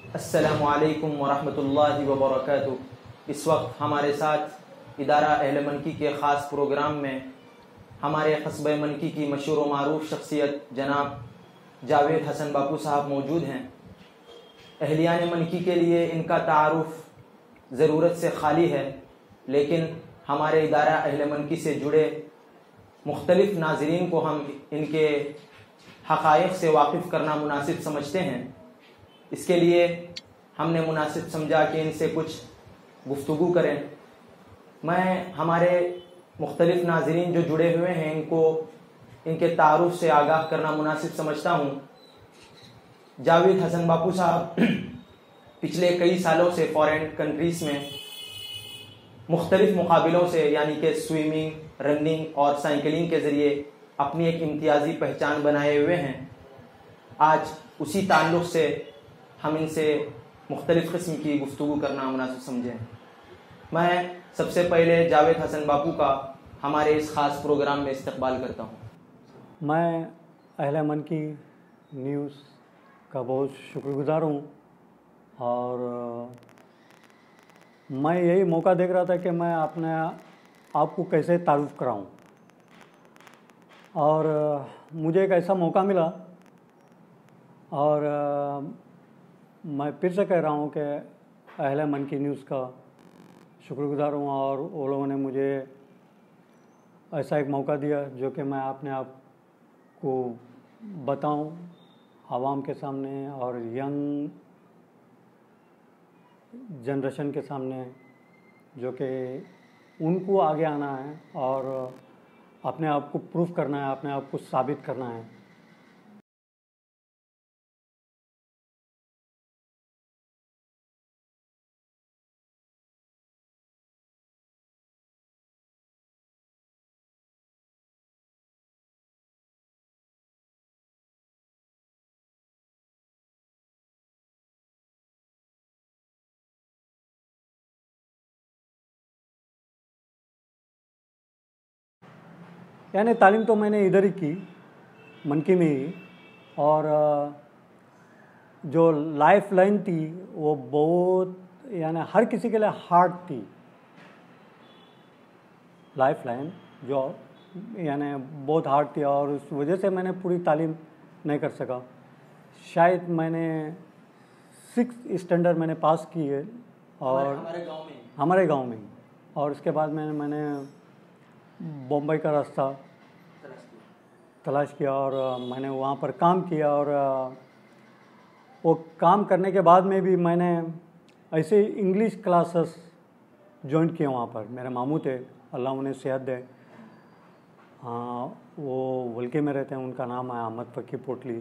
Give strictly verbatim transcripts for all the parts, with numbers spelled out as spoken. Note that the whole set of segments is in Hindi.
अस्सलामुअलैकुम वरहमतुल्लाहि वबरकातुहू। इस वक्त हमारे साथ इदारा अहले मनकी के ख़ास प्रोग्राम में हमारे कस्बे मनकी की मशहूर व मारूफ शख्सियत जनाब जावेद हसन बापू साहब मौजूद हैं। अहलियान मनकी के लिए इनका तारुफ ज़रूरत से खाली है, लेकिन हमारे इदारा अहले मनकी से जुड़े मुख्तलिफ नाज़रीन को हम इनके हक़ाइक़ से वाकिफ़ करना मुनासिब समझते हैं। इसके लिए हमने मुनासिब समझा कि इनसे कुछ गुफ्तगू करें। मैं हमारे मुख्तलिफ नाज़रीन जो जुड़े हुए हैं इनको इनके तारुफ से आगाह करना मुनासिब समझता हूँ। जावेद हसन बापू साहब पिछले कई सालों से फॉरेन कंट्रीज़ में मुख्तलिफ मुकाबलों से यानी कि स्विमिंग, रनिंग और साइकिलिंग के ज़रिए अपनी एक इम्तियाज़ी पहचान बनाए हुए हैं। आज उसी ताल्लुक़ से हम इनसे मुख्तलिफ़ किस्म की गुफ्तगू करना मुनासिब समझें। मैं सबसे पहले जावेद हसन बापू का हमारे इस ख़ास प्रोग्राम में इस्तकबाल करता हूँ। मैं अहले मनकी न्यूज़ का बहुत शुक्रगुज़ार हूँ और मैं यही मौका देख रहा था कि मैं अपने आपको कैसे तारुफ़ कराऊँ, और मुझे एक ऐसा मौका मिला और मैं फिर से कह रहा हूँ कि अहले मनकी न्यूज़ का शुक्रगुज़ार हूँ और वो लोगों ने मुझे ऐसा एक मौका दिया जो कि मैं अपने आप को बताऊँ आवाम के सामने और यंग जनरेशन के सामने, जो कि उनको आगे आना है और अपने आप को प्रूफ करना है, अपने आप को साबित करना है। यानी तालीम तो मैंने इधर ही की, मनकी में ही, और जो लाइफ लाइन थी वो बहुत यानी हर किसी के लिए हार्ड थी। लाइफ लाइन जो यानी बहुत हार्ड थी और उस वजह से मैंने पूरी तालीम नहीं कर सका। शायद मैंने सिक्स स्टैंडर्ड मैंने पास की है और हमारे गांव में हमारे गांव में, और उसके बाद मैंने मैंने बम्बई का रास्ता तलाश किया और मैंने वहाँ पर काम किया, और वो काम करने के बाद में भी मैंने ऐसे इंग्लिश क्लासेस ज्वाइन किए वहाँ पर। मेरे मामू थे, अल्लाह उन्हें सेहत दे, हाँ वो वल्के में रहते हैं, उनका नाम है अहमद फ़की पोटली।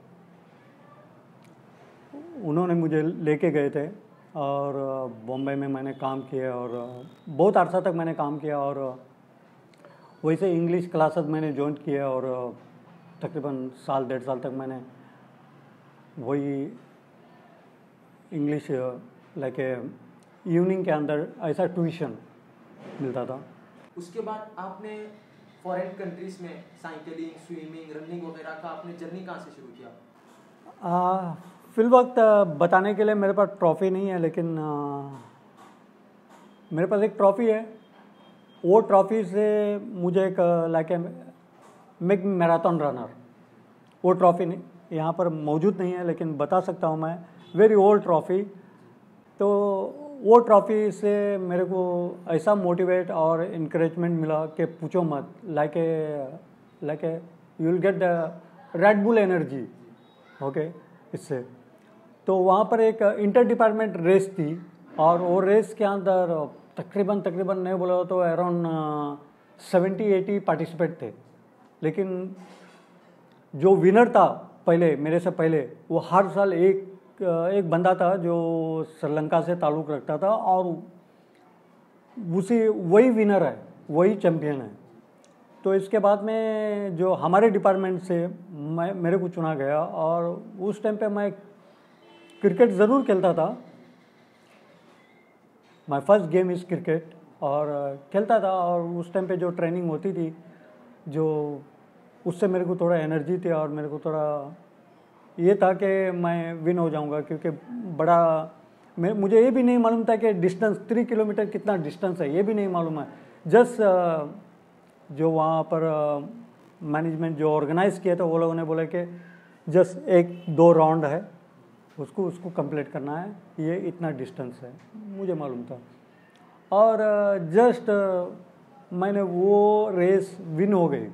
उन्होंने मुझे लेके गए थे और बॉम्बे में मैंने काम किया और बहुत अरसा तक मैंने काम किया, और वैसे इंग्लिश क्लासेस मैंने ज्वाइन किया और तकरीबन साल डेढ़ साल तक मैंने वही इंग्लिश लेके इवनिंग के अंदर ऐसा ट्यूशन मिलता था। उसके बाद आपने फॉरेन कंट्रीज़ में साइकिलिंग, स्विमिंग, रनिंग वगैरह का आपने जर्नी कहाँ से शुरू किया? आ, फिल वक्त बताने के लिए मेरे पास ट्रॉफ़ी नहीं है, लेकिन आ, मेरे पास एक ट्रॉफ़ी है। वो ट्रॉफ़ी से मुझे एक लाइक मिग मैराथन रनर, वो ट्रॉफ़ी नहीं यहाँ पर मौजूद नहीं है, लेकिन बता सकता हूँ मैं, वेरी ओल्ड ट्रॉफ़ी। तो वो ट्रॉफ़ी से मेरे को ऐसा मोटिवेट और इनकरेजमेंट मिला कि पूछो मत, like a like a you will get the Red Bull energy, okay. इससे तो वहाँ पर एक इंटर डिपार्टमेंट रेस थी और वो रेस के अंदर तकरीबन तकरीबन नहीं बोला तो अराउंड सेवेंटी एटी पार्टिसिपेट थे, लेकिन जो विनर था पहले मेरे से पहले, वो हर साल एक एक बंदा था जो श्रीलंका से ताल्लुक़ रखता था और उसी वही विनर है, वही चैम्पियन है। तो इसके बाद में जो हमारे डिपार्टमेंट से मैं मेरे को चुना गया, और उस टाइम पे मैं क्रिकेट ज़रूर खेलता था। My first game is cricket, और खेलता था, और उस टाइम पे जो ट्रेनिंग होती थी जो उससे मेरे को थोड़ा एनर्जी थी और मेरे को थोड़ा ये था कि मैं विन हो जाऊंगा, क्योंकि बड़ा मैं मुझे ये भी नहीं मालूम था कि डिस्टेंस थ्री किलोमीटर कितना डिस्टेंस है, ये भी नहीं मालूम है। जस्ट जो वहाँ पर मैनेजमेंट जो ऑर्गेनाइज किया था वो लोगों ने बोला कि जस्ट एक दो राउंड है, उसको उसको कंप्लीट करना है, ये इतना डिस्टेंस है, मुझे मालूम था। और जस्ट मैंने वो रेस विन हो गई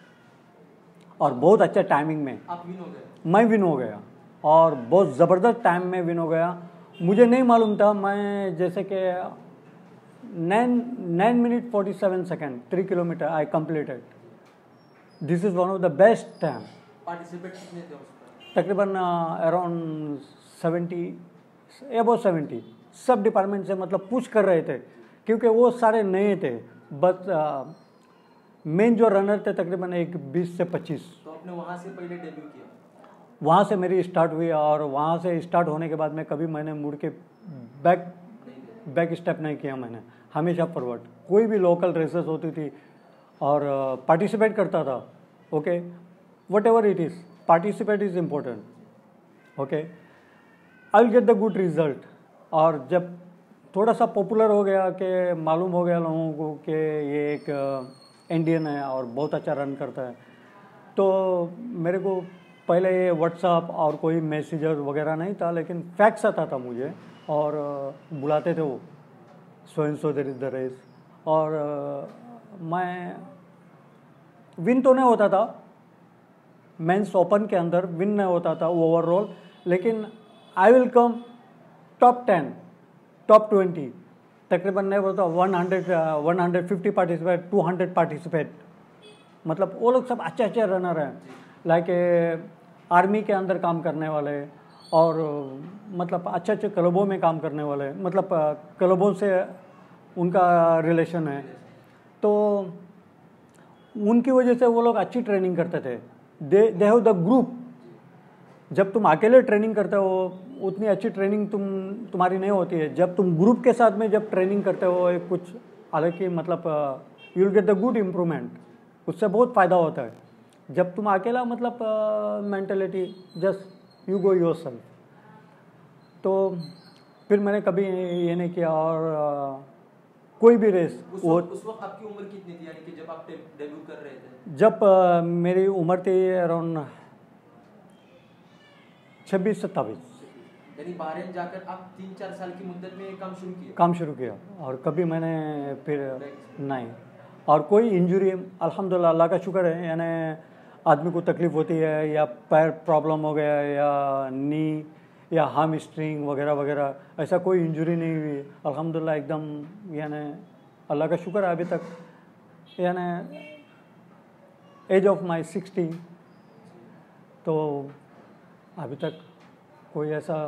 और बहुत अच्छा टाइमिंग में। आप विन हो गए? मैं विन हो गया और बहुत ज़बरदस्त टाइम में विन हो गया। मुझे नहीं मालूम था, मैं जैसे कि nine nine minute forty seven second three kilometre I completed. This is one of the best time. Participate कितने थे उसमें? तकरीबन अराउंड सेवेंटी एबो सेवेंटी सब डिपार्टमेंट से मतलब पुश कर रहे थे, क्योंकि वो सारे नए थे। बस मेन जो रनर थे तकरीबन एक बीस से पच्चीस। तो आपने वहाँ से पहले डेब्यू किया? वहाँ से मेरी स्टार्ट हुई और वहाँ से स्टार्ट होने के बाद में कभी मैंने मुड़ के बैक बैक स्टेप नहीं किया मैंने, हमेशा फॉरवर्ड। कोई भी लोकल रेसेस होती थी और पार्टिसिपेट uh, करता था। Okay, whatever it is, participate is important. Okay, I will get the good result. और जब थोड़ा सा पॉपुलर हो गया कि मालूम हो गया लोगों को कि ये एक इंडियन है और बहुत अच्छा रन करता है, तो मेरे को पहले ये व्हाट्सअप और कोई मैसेजर वगैरह नहीं था, लेकिन फैक्स आता था मुझे और बुलाते थे वो, so and so there is the race. और मैं विन तो नहीं होता था, मेंस ओपन के अंदर विन नहीं होता था ओवरऑल, लेकिन I will come top ten top twenty तकरीबन नहीं बोलता, one hundred one hundred fifty participate two hundred participate. मतलब वो लोग सब अच्छे अच्छे रनर हैं, लाइक आर्मी के अंदर काम करने वाले और मतलब अच्छे अच्छे क्लबों में काम करने वाले, मतलब क्लबों से उनका रिलेशन है, तो उनकी वजह से वो लोग अच्छी ट्रेनिंग करते थे। They they have the group. जब तुम अकेले ट्रेनिंग करते हो उतनी अच्छी ट्रेनिंग तुम तुम्हारी नहीं होती है। जब तुम ग्रुप के साथ में जब ट्रेनिंग करते हो एक कुछ हालांकि मतलब you will get the good improvement, उससे बहुत फ़ायदा होता है। जब तुम अकेला मतलब mentality just you go yourself, तो फिर मैंने कभी ये नहीं किया। और uh, कोई भी रेस उस वो वक्त उस वक्त आपकी उम्र कितनी थी, यानी कि जब आप डेब्यू कर रहे थे? जब uh, मेरी उम्र थी अराउंड छब्बीस सत्ताईस, यानी बहरीन जाकर आप तीन चार साल की मुद्दत में काम शुरू किया? काम शुरू किया और कभी मैंने फिर नहीं। और कोई इंजरी अल्हम्दुलिल्लाह अल्लाह का शुक्र है, यानी आदमी को तकलीफ़ होती है या पैर प्रॉब्लम हो गया या नी या हार्म स्ट्रिंग वगैरह वगैरह, ऐसा कोई इंजरी नहीं हुई अल्हम्दुलिल्लाह एकदम। यानी अल्लाह का शुक्र है अभी तक, यानी एज ऑफ माई सिक्सटी, तो अभी तक कोई ऐसा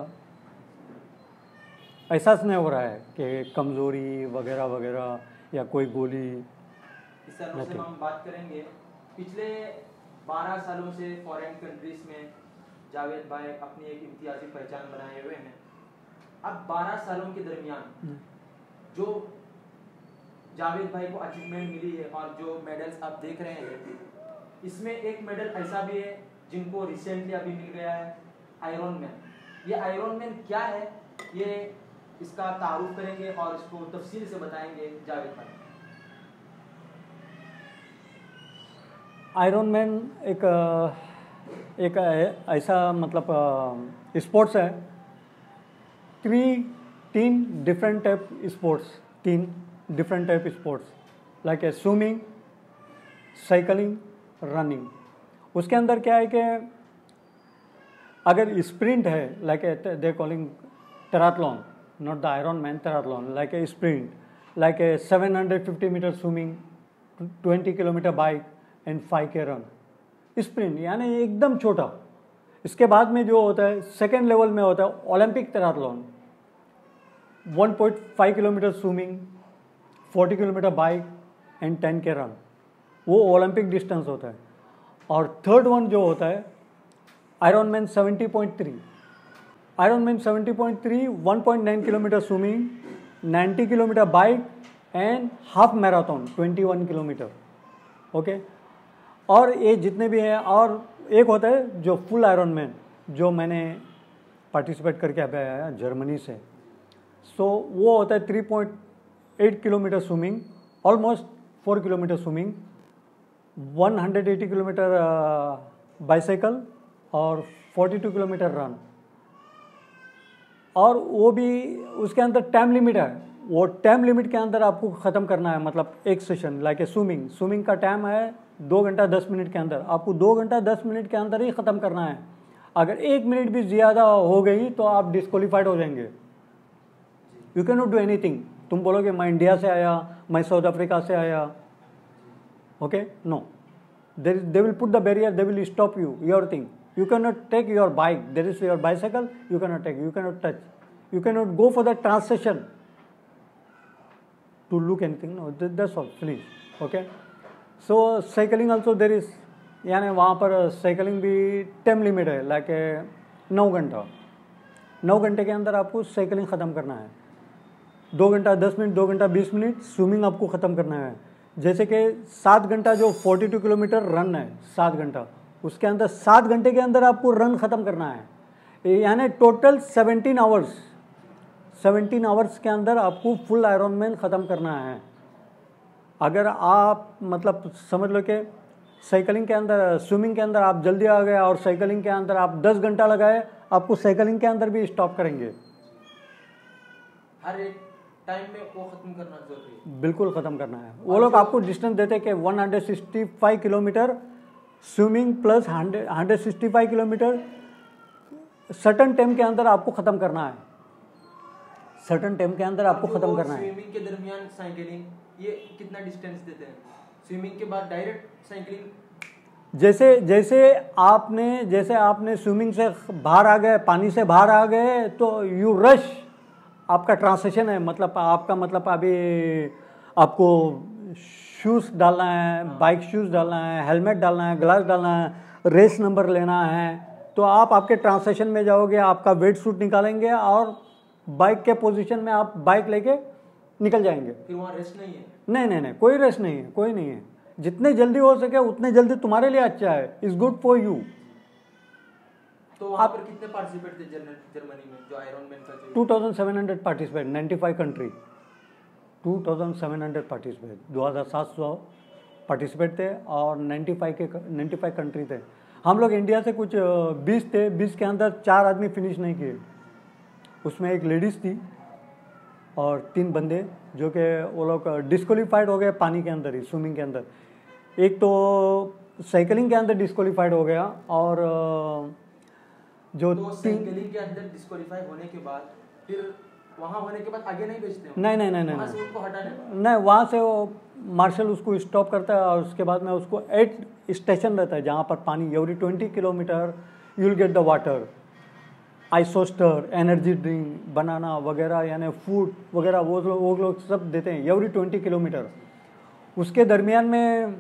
एहसास नहीं हो रहा है कि कमज़ोरी वगैरह वगैरह या कोई गोली। इस सालों से हम बात करेंगे, पिछले बारह सालों से फॉरेन कंट्रीज में जावेद भाई अपनी एक इम्तियाजी पहचान बनाए हुए हैं। अब बारह सालों के दरमियान जो जावेद भाई को अचीवमेंट मिली है और जो मेडल्स आप देख रहे हैं, इसमें एक मेडल ऐसा भी है जिनको रिसेंटली अभी मिल गया है, आयरन मैन। ये आयरन मैन क्या है, ये इसका तारुफ करेंगे और इसको तफसील से बताएंगे जावेद भाई। आयरन मैन एक एक ऐसा मतलब स्पोर्ट्स है, थ्री तीन डिफरेंट टाइप स्पोर्ट्स, तीन different type sports like a swimming, cycling, running. उसके अंदर क्या है कि अगर स्प्रिंट है, like a they calling triathlon, not the Ironman, triathlon like a sprint, like a seven hundred fifty metre swimming, twenty kilometre bike and five K run. Sprint यानी एकदम छोटा। इसके बाद में जो होता है सेकेंड लेवल में होता है Olympic triathlon, one point five kilometre swimming, forty kilometre bike and ten K run, वो ओलंपिक डिस्टेंस होता है। और थर्ड वन जो होता है Ironman seventy point three, Ironman seventy point three, one point nine kilometre swimming, ninety kilometre bike and half marathon twenty one kilometre. Okay, और ये जितने भी हैं, और एक होता है जो फुल आयरन मैन, जो मैंने पार्टिसिपेट करके अभी आया जर्मनी से, सो so, वो होता है three point eight kilometre swimming, almost four kilometre swimming, one hundred eighty kilometre bicycle और फोर्टी टू किलोमीटर रन। और वो भी उसके अंदर टाइम लिमिट है, वो टाइम लिमिट के अंदर आपको ख़त्म करना है, मतलब एक session like a swimming swimming का टाइम है दो घंटा दस मिनट के अंदर, आपको दो घंटा दस मिनट के अंदर ही ख़त्म करना है। अगर एक मिनट भी ज़्यादा हो गई तो आप डिस्क्वालीफाइड हो जाएंगे। You can not do anything. तुम बोलोगे मैं इंडिया से आया, मैं साउथ अफ्रीका से आया, okay, no, they they will put the barrier, they will stop you your thing. You cannot take your bike, there is your bicycle, you cannot take, you cannot touch, you cannot go for the transition to look anything, no, that's all, please, okay. So cycling also there is, यानी वहाँ पर साइकिलिंग भी टाइम लिमिट है, लाइक नौ घंटा नौ घंटे के अंदर आपको साइकिलिंग ख़त्म करना है। दो घंटा दस मिनट, दो घंटा बीस मिनट स्विमिंग आपको ख़त्म करना है। जैसे कि सात घंटा जो फोर्टी टू किलोमीटर रन है, सात घंटा, उसके अंदर सात घंटे के अंदर आपको रन ख़त्म करना है, यानी total seventeen hours seventeen hours के अंदर आपको फुल आयरनमैन ख़त्म करना है। अगर आप मतलब समझ लो कि साइकिलिंग के अंदर, स्विमिंग के अंदर आप जल्दी आ गए और साइकिलिंग के अंदर आप दस घंटा लगाए, आपको साइकिलिंग के अंदर भी स्टॉप करेंगे। हर एक टाइम में वो ख़त्म करना जरूरी है, बिल्कुल ख़त्म करना है। वो लोग आपको डिस्टेंस देते हैं कि one hundred sixty five kilometre swimming plus hundred hundred sixty five kilometre certain time के अंदर आपको ख़त्म करना है, सर्टन टाइम के अंदर आपको ख़त्म करना है। स्विमिंग के दरमियान साइकिलिंग, ये कितना डिस्टेंस देते हैं? स्विमिंग के बाद डायरेक्ट साइकिलिंग, जैसे जैसे आपने जैसे आपने स्विमिंग से बाहर आ गए, पानी से बाहर आ गए, तो यू रश, आपका ट्रांसिशन है, मतलब आपका मतलब अभी आपको शूज़ डालना है, बाइक शूज़ डालना है, हेलमेट डालना है, ग्लास डालना है, रेस नंबर लेना है, तो आप आपके ट्रांसिशन में जाओगे, आपका वेट सूट निकालेंगे और बाइक के पोजीशन में आप बाइक लेके निकल जाएंगे। फिर वहाँ रेस्ट नहीं है? नहीं नहीं नहीं, कोई रेस्ट नहीं है, कोई नहीं है। जितने जल्दी हो सके उतने जल्दी तुम्हारे लिए अच्छा है, इज़ गुड फॉर यू। तो वहाँ पर कितने पार्टिसिपेट थे जर्मनी में जो आयरनमैन का? Two thousand seven hundred participate, ninety five country, two thousand seven hundred participate, दो हज़ार सात सौ पार्टिसिपेट थे और नाइन्टी फाइव के नाइन्टी फाइव कंट्री थे। हम लोग इंडिया से कुछ बीस थे, बीस के अंदर चार आदमी फिनिश नहीं किए, उसमें एक लेडीज़ थी और तीन बंदे जो कि वो लोग डिस्क्वालीफाइड हो गए पानी के अंदर ही, स्विमिंग के अंदर। एक तो साइकिलिंग के अंदर डिस्क्वालीफाइड हो गया और जो तो साइकिलिंग के अंदर डिस्क्वालीफाई होने के बाद फिर वहाँ होने के बाद आगे नहीं भेजते? नहीं नहीं नहीं वहाँ से उनको हटाने? नहीं, वहाँ से वो मार्शल उसको स्टॉप करता है और उसके बाद में उसको एट स्टेशन रहता है जहाँ पर पानी every twenty kilometre you will get the water, Isostar, energy drink, banana वगैरह, यानी फूड वगैरह वो लोग वो लोग सब देते हैं एवरी ट्वेंटी किलोमीटर। उसके दरमियान में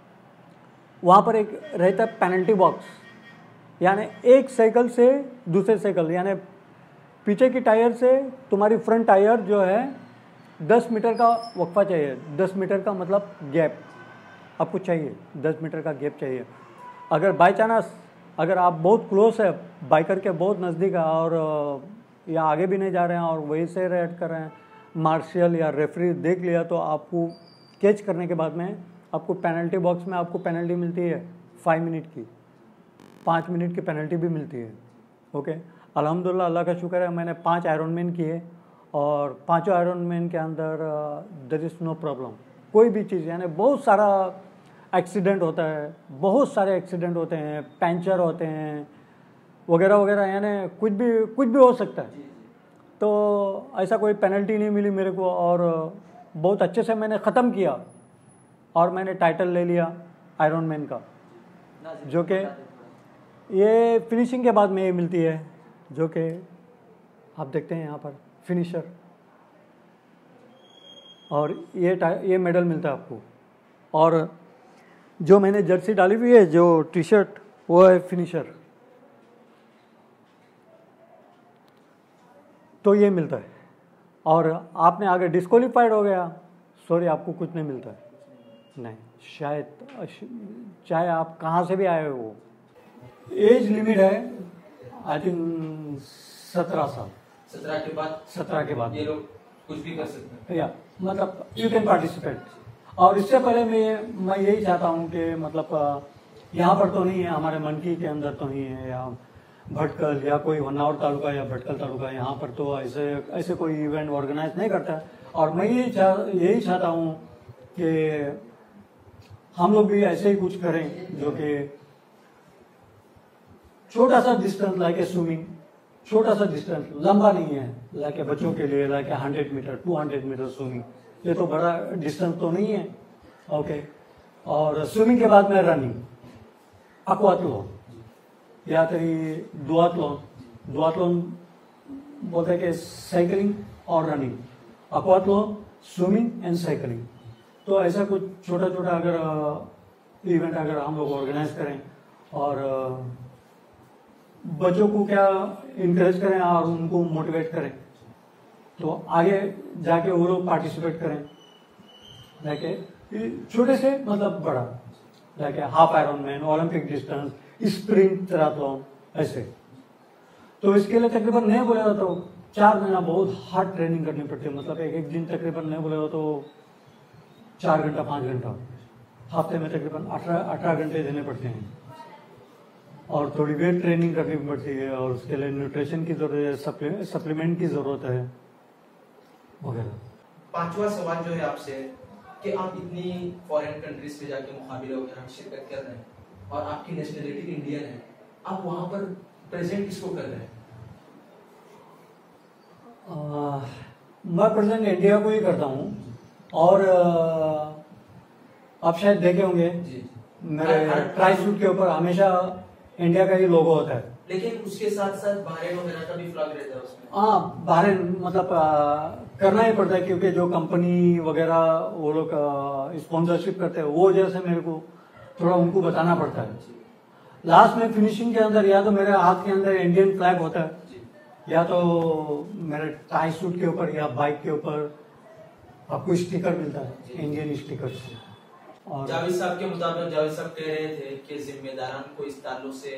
वहाँ पर एक रहता है पेनल्टी बॉक्स, यानी एक साइकिल से दूसरे साइकिल, यानी पीछे की टायर से तुम्हारी फ्रंट टायर जो है दस मीटर का वक्फा चाहिए, दस मीटर का मतलब गैप आपको चाहिए, दस मीटर का गैप चाहिए। अगर बाई चांस अगर आप बहुत क्लोज है, बाइकर के बहुत नज़दीक है और या आगे भी नहीं जा रहे हैं और वहीं से रेड कर रहे हैं, मार्शल या रेफरी देख लिया तो आपको कैच करने के बाद में आपको पेनल्टी बॉक्स में आपको पेनल्टी मिलती है फाइव मिनट की, पाँच मिनट की पेनल्टी भी मिलती है। ओके, अल्हम्दुलिल्लाह, अल्लाह का शुक्र है, मैंने पाँच आयरनमैन किए और पाँचों आयरनमैन के अंदर देयर इज़ नो प्रॉब्लम, कोई भी चीज़, यानी बहुत सारा एक्सीडेंट होता है, बहुत सारे एक्सीडेंट होते हैं, पंचर होते हैं वगैरह वगैरह, यानी कुछ भी कुछ भी हो सकता है। तो ऐसा कोई पेनल्टी नहीं मिली मेरे को और बहुत अच्छे से मैंने ख़त्म किया और मैंने टाइटल ले लिया आयरनमैन का, जो कि ये फिनिशिंग के बाद में ये मिलती है, जो कि आप देखते हैं यहाँ पर फिनिशर, और ये ये मेडल मिलता है आपको। और जो मैंने जर्सी डाली हुई है, जो टी शर्ट, वो है फिनिशर, तो ये मिलता है। और आपने आगे डिस्क्वालीफाइड हो गया, सॉरी, आपको कुछ नहीं मिलता है, नहीं, शायद चाहे आप कहाँ से भी आए हो। एज लिमिट है आई थिंक सत्रह साल। सत्रह के बाद सत्रह के बाद ये लोग कुछ भी कर सकते हैं या मतलब यू कैन पार्टिसिपेट। और इससे पहले मैं मैं यही चाहता हूँ कि मतलब यहाँ पर तो नहीं है, हमारे मनकी के अंदर तो नहीं है, या भटकल या कोई होन्नावर तालुका या भटकल तालुका, यहाँ पर तो ऐसे ऐसे कोई इवेंट ऑर्गेनाइज नहीं करता है। और मैं यही चाह यही चाहता हूँ कि हम लोग भी ऐसे ही कुछ करें जो कि छोटा सा डिस्टेंस लाइक ए स्विमिंग, छोटा सा डिस्टेंस, लंबा नहीं है, लाइक ए बच्चों के लिए like a hundred metre two hundred metre swimming, ये तो बड़ा डिस्टेंस तो नहीं है। ओके, और स्विमिंग के बाद में रनिंग, अक्वाथलॉन या कहीं दुआथलॉन, दुआथलॉन बोलते हैं कि साइकिलिंग और running, aquathlon, swimming and cycling. तो ऐसा कुछ छोटा छोटा अगर इवेंट अगर हम लोग ऑर्गेनाइज करें और बच्चों को क्या इनकरेज करें और उनको मोटिवेट करें, तो आगे जाके वो लोग पार्टिसिपेट करें, लाइक छोटे से मतलब बड़ा, like half Ironman, Olympic distance, sprint, triathlon, ऐसे। तो इसके लिए तकरीबन नहीं बोलेगा तो चार महीना बहुत हार्ड ट्रेनिंग करनी पड़ती है, मतलब एक एक दिन तकरीबन नहीं बोलेगा तो चार घंटा पाँच घंटा, हफ्ते में तकरीबन अठारह अठारह घंटे देने पड़ते हैं। और थोड़ी वेट ट्रेनिंग करनी पड़ती है और उसके लिए न्यूट्रिशन की जरूरत है, सप्लीमेंट की जरूरत है वगैरह। पांचवा सवाल जो है आपसे कि आप इतनी फॉरेन कंट्रीज पे जाके मुकाबले वगैरह शिरकत कर रहे हैं और आपकी नेशनलिटी इंडियन है, आप वहां पर प्रेजेंट किसको कर रहे हैं? आ, मैं प्रेजेंट इंडिया को ही करता हूँ। और आप शायद देखे होंगे मेरे ट्राई सूट के ऊपर हमेशा इंडिया का ही लोगो होता है, लेकिन उसके साथ साथ बहरीन वगैरह का भी फ्लैग रहता है उसमें। हाँ, बहरीन मतलब आ, करना ही पड़ता है क्योंकि जो कंपनी वगैरह वो लोग स्पॉन्सरशिप करते हैं, वो वजह से मेरे को थोड़ा उनको बताना पड़ता है। लास्ट में फिनिशिंग के अंदर या तो मेरे हाथ के अंदर इंडियन फ्लैग होता है, या तो मेरे टाई सूट के ऊपर या बाइक के ऊपर आपको स्टिकर मिलता है, इंडियन स्टिकर। और जावेद साहब के मुताबिक जावेद साहब कह रहे थे कि जिम्मेदारान को इस ताल्लुक से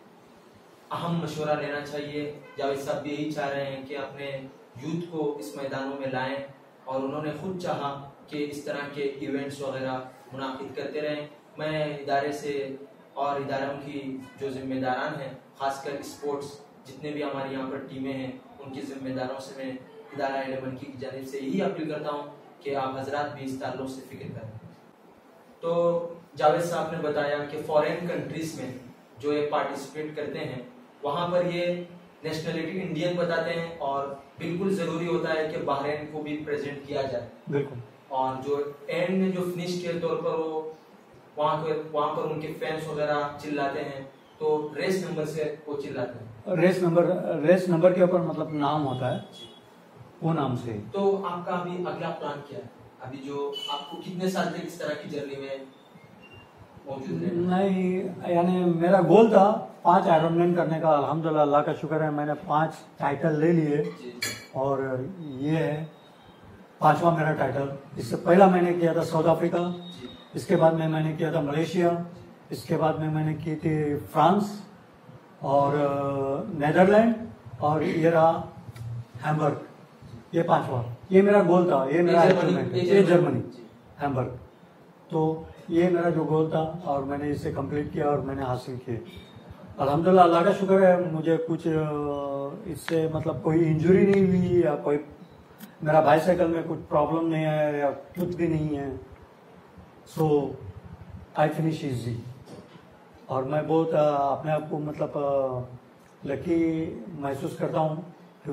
अहम मशवरा लेना चाहिए। जावेद साहब भी यही चाह रहे हैं कि अपने यूथ को इस मैदानों में लाएं, और उन्होंने खुद चाहा कि इस तरह के इवेंट्स वगैरह मुनाकिद करते रहें। मैं इदारे से और इदारों की जो जिम्मेदारान हैं, खासकर स्पोर्ट्स जितने भी हमारे यहाँ पर टीमें हैं, उनकी जिम्मेदारों से मैं इदारा अहले मनकी की जानिब से यही अपील करता हूँ कि आप हजरात भी इस ताल्लुक से फिक्र करें। तो जावेद साहब ने बताया कि फॉरेन कंट्रीज में जो ये पार्टिसिपेट करते हैं वहाँ पर ये नेशनलिटी इंडियन बताते हैं, और बिल्कुल जरूरी होता है कि बहरीन को भी प्रेजेंट किया जाए। बिल्कुल। और जो एंड में जो फिनिश के तौर पर वो वहाँ पर वहाँ पर उनके फैंस वगैरह चिल्लाते हैं, तो रेस नंबर से वो चिल्लाते हैं। रेस नंबर रेस नंबर के ऊपर मतलब नाम होता है, वो नाम से। तो आपका अभी अगला प्लान क्या है? अभी जो आपको कितने साल तक इस तरह की जर्नी में मौजूद है? नहीं, यानी मेरा गोल था पांच आयरनमैन करने का। अल्हम्दुलिल्लाह, अल्लाह का शुक्र है, मैंने पांच टाइटल ले लिए, और ये है पांचवा मेरा टाइटल। इससे पहला मैंने किया था साउथ अफ्रीका, इसके बाद में मैंने किया था मलेशिया, इसके बाद में मैंने की थी फ्रांस और नेदरलैंड, और ये रहा हैम्बर्ग। ये पांचवा, ये मेरा गोल था, ये मेरा अचीवमेंट है, ये जर्मनी हैम्बर्ग। तो ये मेरा जो गोल था और मैंने इसे कंप्लीट किया और मैंने हासिल किए। अल्हम्दुलिल्लाह, अल्लाह का शुक्र है, मुझे कुछ इससे मतलब कोई इंजरी नहीं हुई, या कोई मेरा बाइसाइकिल में कुछ प्रॉब्लम नहीं है, या कुछ भी नहीं है। सो आई फिनिश इजी, और मैं बहुत अपने आप को मतलब लकी महसूस करता हूँ,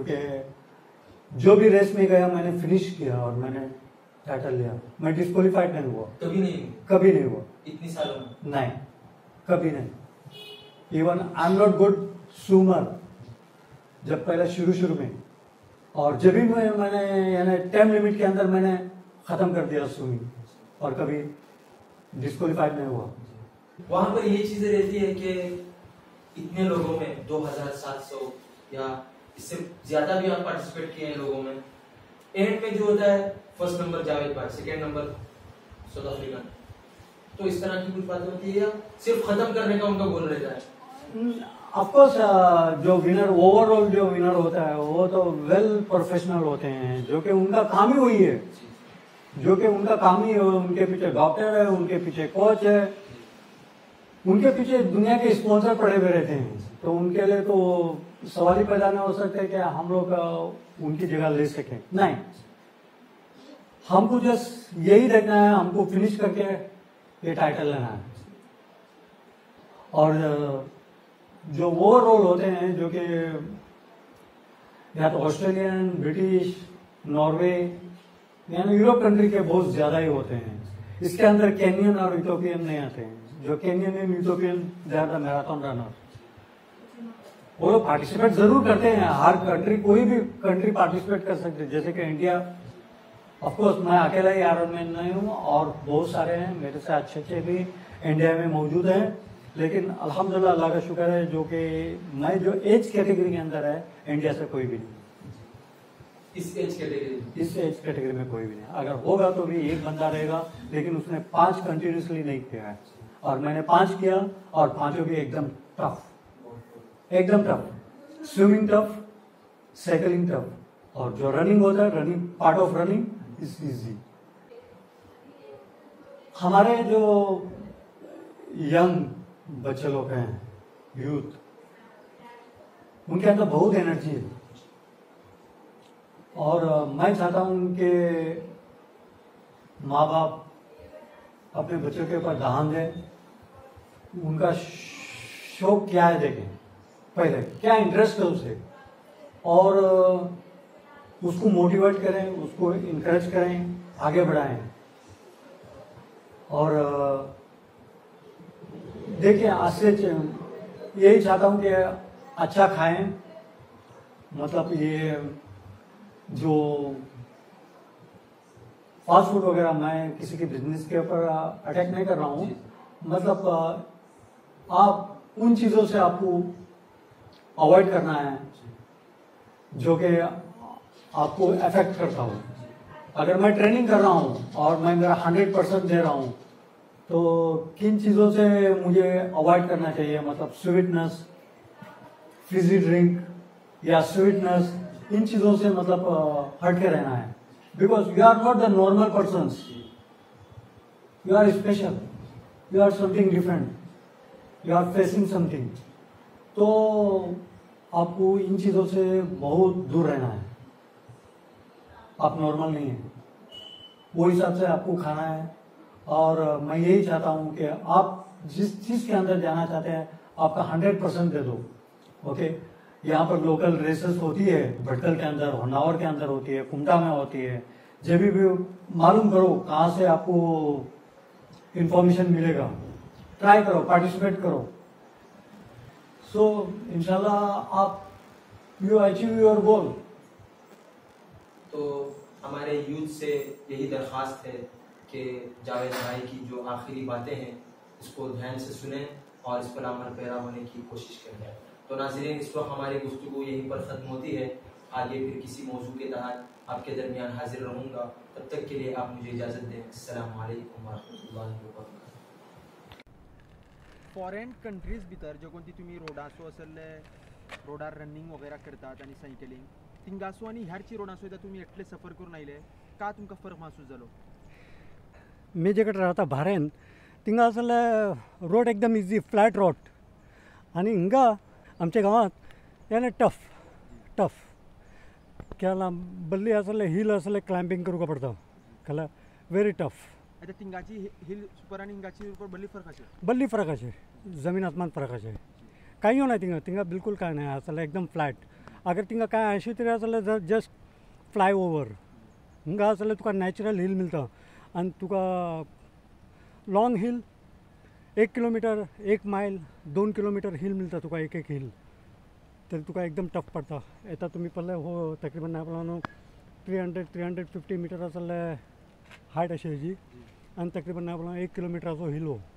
क्योंकि जो भी रेस में गया मैंने फिनिश किया और मैंने टाइटल लिया। मैं डिस्क्वालीफाइड नहीं हुआ, कभी नहीं कभी नहीं हुआ इतनी सालों में, नहीं, कभी नहीं। Even I am not good swimmer जब पहले शुरू शुरू में, और जब भी मैं मैंने यानी टाइम लिमिट के अंदर मैंने खत्म कर दिया स्विमिंग, और कभी डिस्क्वालीफाइड नहीं हुआ। वहां पर ये चीजें रहती है कि इतने लोगों में दो हज़ार सात सौ या इससे ज्यादा भी आप पार्टिसिपेट किए हैं लोगों में, एंड में जो होता है फर्स्ट नंबर जावेद भाई, सेकेंड नंबर साउथ अफ्रीका, तो इस तरह की कुछ बातें होती है या सिर्फ खत्म करने का उनका गोल रहता है? ऑफकोर्स जो विनर ओवरऑल जो विनर होता है वो तो वेल प्रोफेशनल होते हैं, जो कि उनका काम ही वही है, जो कि उनका काम ही है। उनके पीछे डॉक्टर है, उनके पीछे कोच है, उनके पीछे दुनिया के स्पॉन्सर पड़े हुए रहते हैं। तो उनके लिए तो सवाल ही पैदा नहीं हो सकता है कि हम लोग उनकी जगह ले सकें। नहीं, हमको जस्ट यही देखना है, हमको फिनिश करके ये टाइटल लेना है। और जो वो रोल होते हैं जो कि या तो ऑस्ट्रेलियन, ब्रिटिश, नॉर्वे यानी यूरोप कंट्री के बहुत ज्यादा ही होते हैं। इसके अंदर केनियन और इथोपियन नहीं आते हैं। जो Kenyan and Ethiopian they are the marathon runner. वो लोग पार्टिसिपेट जरूर करते हैं, हर कंट्री कोई भी कंट्री पार्टिसिपेट कर सकते हैं। जैसे कि इंडिया, ऑफकोर्स मैं अकेला ही आयरन मैन नहीं हूँ और बहुत सारे हैं मेरे से अच्छे अच्छे भी इंडिया में मौजूद हैं, लेकिन अल्हम्दुलिल्लाह अल्लाह का शुक्र है जो कि मैं जो एज कैटेगरी के अंदर है इंडिया से कोई भी नहीं। इस एज कैटेगरी इस एज कैटेगरी में कोई भी नहीं। अगर होगा तो भी एक बंदा रहेगा, लेकिन उसने पांच कंटिन्यूसली नहीं किया है और मैंने पांच किया और पांचों भी एकदम टफ, एकदम tough. Swimming tough, cycling tough और जो रनिंग होता है, running part of running is easy. हमारे जो यंग बच्चे लोग हैं, यूथ, उनके अंदर बहुत एनर्जी है और मैं चाहता हूं उनके माँ बाप अपने बच्चों के ऊपर ध्यान दें, उनका शौक क्या है देखें, पहले क्या इंटरेस्ट है उसे और उसको मोटिवेट करें, उसको इनकरेज करें, आगे बढ़ाएं। और देखिए आज से यही चाहता हूं कि अच्छा खाएं, मतलब ये जो फास्ट फूड वगैरह, मैं किसी के बिजनेस के ऊपर अटैक नहीं कर रहा हूं, मतलब आप उन चीजों से आपको अवॉइड करना है जो कि आपको अफेक्ट करता हो। अगर मैं ट्रेनिंग कर रहा हूं और मैं मेरा हंड्रेड परसेंट दे रहा हूं तो किन चीजों से मुझे अवॉइड करना चाहिए, मतलब स्वीटनेस, फिजी ड्रिंक या स्वीटनेस, इन चीजों से मतलब हट के रहना है। Because you are not the normal person, you are special, you are something different, you are facing something. तो आपको इन चीजों से बहुत दूर रहना है। आप नॉर्मल नहीं है, वो हिसाब से आपको खाना है। और मैं यही चाहता हूं कि आप जिस चीज के अंदर जाना चाहते हैं आपका हंड्रेड परसेंट दे दो। ओके, यहाँ पर लोकल रेसेस होती है, भटकल के अंदर, होन्नावर के अंदर होती है, कुमटा में होती है। जब भी मालूम करो कहाँ से आपको इंफॉर्मेशन मिलेगा, ट्राई करो, पार्टिसिपेट करो। सो इंशाल्लाह आप यू अचीव योर गोल। तो हमारे यूथ से यही दरख्वास्त है कि जावेद भाई की जो आखिरी बातें हैं इसको ध्यान से सुने और इस पर अमल पैरा होने की कोशिश करें। तो नाज़रीन, इस वक्त हमारी गुफ्तगू यहीं पर ख़त्म होती है। आगे फिर किसी मौजू के तहत आपके दरमियान हाजिर रहूँगा। तब तक के लिए आप मुझे इजाज़त दें। अस्सलामु अलैकुम वरहमतुल्लाहि वबरकातुहू। फॉरेन कंट्रीज भितर ज्यो कोणती तुमी रोडाचो आसले रोडार रनिंग वगैरे करतात आनी सायकलिंग, तिंगासो आनी ह्यारची रोडाचो येता तुमी एकले सफर करून आयले, का तुमकां फरक महसूस जालो? मी जेकडे राहता भारेन तिंगा असले रोड एकदम इजी, फ्लॅट रोड, आणि हिंगा आमच्या गावात याने टफ टफ केला बल्ली असले हिल असले क्लाइंबिंग करूंक पडटा कला व्हेरी टफ। आता तिंगाची हिल सुपर आनी हिंगाची सुपर बल्ली फरक आसे? बल्ली फरक आसे, जमीन आसमान फरक आसे, कांय नाही तिंगा तिंगा बिलकुल काय नाही असले एकदम फ्लॅट। अगर तिंगा काय आयशी तरी असले जस्ट फ्लाय ओवर, हिंगा असले तुका नॅचरल हिल मिळता आणि तुका लॉंग हिल एक किलोमीटर, एक माइल, दोन किलोमीटर हिल मिळता तुका, एक एक हिल, तर तुका एकदम टफ पडता। येता तुम्ही पडले हो तकरीबन आपल्याला three hundred three hundred fifty metre असले हायट अशी हेजी आणि तकरीबन आपल्याला एक किलोमीटराचो हिल हो।